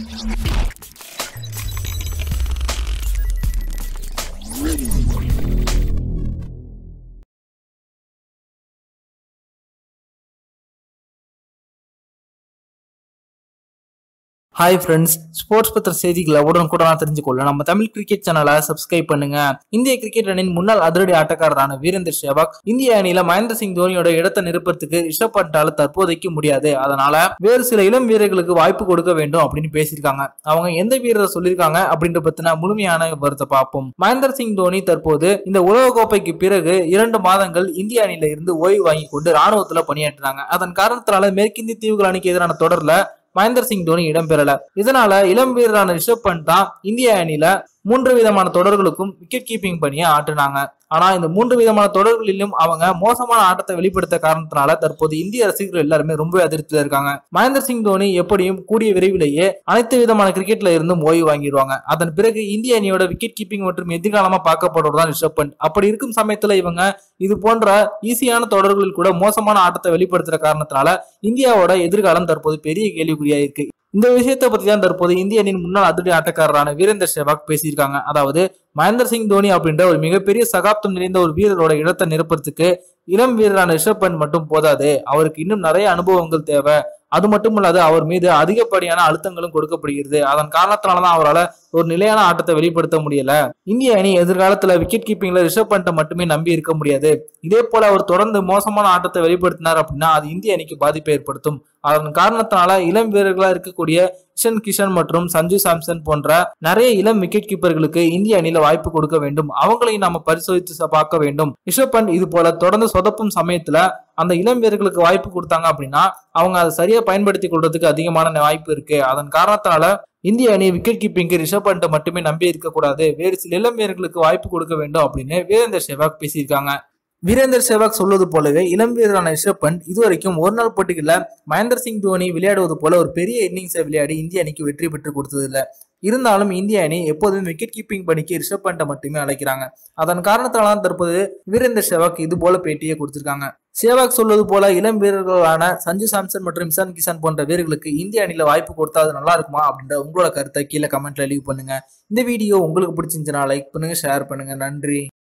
Hi friends, sports பத்திர செய்திகளை உடனுக்குடன் தெரிஞ்சுக்கொள்ள நம்ம தமிழ் கிரிக்கெட் சேனலை சப்ஸ்கிரைப் பண்ணுங்க. இந்திய கிரிக்கெட் அணியின் முன்னாள் அதிரடி ஆட்டக்காரரான வீரேந்தர் சேவாக் இந்திய அணியில மகேந்திர சிங் தோனியோட இடத்தை நிரப்புறதுக்கு ரிஷப் பண்டால தற்போதைக்கு முடியாது. அதனால வேறு சில இளம் வீரர்களுக்கு வாய்ப்பு கொடுக்க வேண்டும் அப்படின்னு பேசியிருக்காங்க. அவங்க எந்த வீரரை சொல்லியிருக்காங்க அப்படின்ற பத்தின முழுமையான விவரத்தை பார்ப்போம். மகேந்திர சிங் தோனி தற்போது இந்த உலகக்கோப்பைக்கு பிறகு 2 மாதங்கள் இந்திய அணியில இருந்து ஓய்வு வாங்கி கொண்டு ராணுவத்துல பணியாற்றினாங்க. அதன் காரணத்தினால மேற்கிந்திய தீவுகள் அணிக்கு எதிரான தொடர்ல மகேந்திர சிங் தோனி இடம்பெறல. இதனால இளம் வீரரான ரிஷப் பண்ட் தான் இந்திய அணியில 3 விதமான தொடர்களுக்கும் விக்கெட் கீப்பிங் பணியை ஆற்றினாங்க. ஆனா இந்த 3 விதமான தொடர்களிலும் அவங்க மோசமான ஆட்டத்தை வெளிப்படுத்த காரணத்தினால தற்போது இந்திய ரசிகர்கள் எல்லாருமே ரொம்ப அதிருப்தியில இருக்காங்க. மகேந்திர சிங் தோனி எப்படியும் கூடிய விரைவிலேயே அனைத்து விதமான கிரிக்கெட்ல இருந்தும் ஓய்வு வாங்கிடுவாங்க. அதன் பிறகு இந்திய அணியோட விக்கெட் கீப்பிங் மற்றும் எதிர்காலமா பார்க்கப்படுவதுதான் ரிஷப் பண்ட். அப்படி இருக்கும் சமயத்துல இவங்க இது போன்ற ஈஸியான தொடர்களில் கூட மோசமான ஆட்டத்தை வெளிப்படுத்துற காரணத்தினால இந்தியாவோட எதிர்காலம் தற்போது பெரிய கேள்விக்குறியா இருக்கு. இந்த விஷயத்தை பத்தி தான் தற்போது இந்திய அணியின் முன்னாள் அதிரடி ஆட்டக்காரரான வீரேந்தர் சேவாக் பேசியிருக்காங்க. அதாவது மகேந்திர சிங் தோனி அப்படின்ற ஒரு மிகப்பெரிய சகாப்தம் நிறைந்த ஒரு வீரரோட இடத்தை நிரப்புறதுக்கு இளம் வீரரான ரிஷப் பண்ட் மட்டும் போதாது, அவருக்கு இன்னும் நிறைய அனுபவங்கள் தேவை. அது மட்டுமல்லாது அவர் மீது அதிகப்படியான அழுத்தங்களும் கொடுக்கப்படுகிறது. அதன் காரணத்தினாலதான் அவரால் ஒரு நிலையான ஆட்டத்தை வெளிப்படுத்த முடியல. இந்திய அணி எதிர்காலத்துல விக்கெட் கீப்பிங்ல ரிஷப் பண்ட்டை மட்டுமே நம்பி இருக்க முடியாது. இதே போல அவர் தொடர்ந்து மோசமான ஆட்டத்தை வெளிப்படுத்தினார் அப்படின்னா அது இந்திய அணிக்கு பாதிப்பை ஏற்படுத்தும். அதன் காரணத்தினால இளம் வீரர்களா இருக்கக்கூடிய இஷன் கிஷன் மற்றும் சஞ்சு சாம்சன் போன்ற நிறைய இளம் விக்கெட் கீப்பர்களுக்கு இந்திய அணியில வாய்ப்பு கொடுக்க வேண்டும். அவங்களையும் நாம பரிசோதித்து பார்க்க வேண்டும். ரிஷப் பண்ட் இது போல தொடர்ந்து சொதப்பும் சமயத்துல அந்த இளம் வீரர்களுக்கு வாய்ப்பு கொடுத்தாங்க அப்படின்னா அவங்க அதை சரியா பயன்படுத்திக் கொள்றதுக்கு அதிகமான வாய்ப்பு இருக்கு. அதன் காரணத்தினால இந்திய அணி விக்கெட் கீப்பிங்கு ரிஷப் பண்ட்டை மட்டுமே நம்பி இருக்கக்கூடாது, வேறு சில இளம் வீரர்களுக்கு வாய்ப்பு கொடுக்க வேண்டும் அப்படின்னு வீரேந்தர் சேவாக் பேசியிருக்காங்க. வீரேந்தர் சேவாக் சொல்வது போலவே இளம் வீரரான ரிஷப் பண்ட் இதுவரைக்கும் ஒரு நாள் போட்டிகளில் மகேந்திர சிங் தோனி விளையாடுவது போல ஒரு பெரிய இன்னிங்ஸை விளையாடி இந்திய அணிக்கு வெற்றி பெற்று கொடுத்தது இல்லை. இருந்தாலும் இந்திய அணி எப்போதுமே விக்கெட் கீப்பிங் பணிக்கு ரிஷப் பண்ட்டை மட்டுமே அழைக்கிறாங்க. அதன் காரணத்தினால தற்போது வீரேந்தர் சேவாக் இது போல பேட்டியை கொடுத்திருக்காங்க. சேவாக் சொல்வது போல இளம் வீரர்களான சஞ்சு சாம்சன் மற்றும் இஷான் கிஷன் போன்ற வீரர்களுக்கு இந்திய அணியில வாய்ப்பு கொடுத்தா அது நல்லா இருக்குமா அப்படின்ற உங்களோட கருத்தை கீழே கமெண்ட்ல லீவ் பண்ணுங்க. இந்த வீடியோ உங்களுக்கு பிடிச்சிருந்துச்சுன்னா லைக் பண்ணுங்க, ஷேர் பண்ணுங்க. நன்றி.